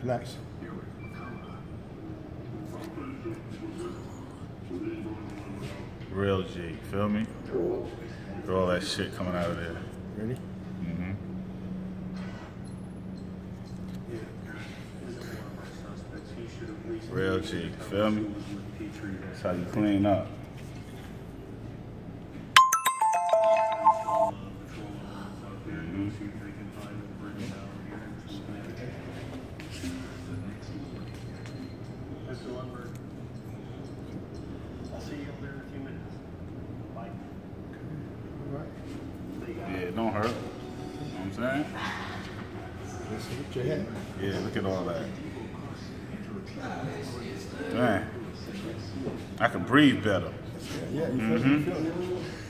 Nice. Real G, feel me? Got all that shit coming out of there. Ready? Mm-hmm. Real G, feel me? That's how you clean up. Mr. Lundberg, I'll see you over there in a few minutes. Bye. All right. Yeah, it don't hurt. You know what I'm saying? Let's hit your head. Yeah, look at all that. Man, I can breathe better. Yeah, you feel it?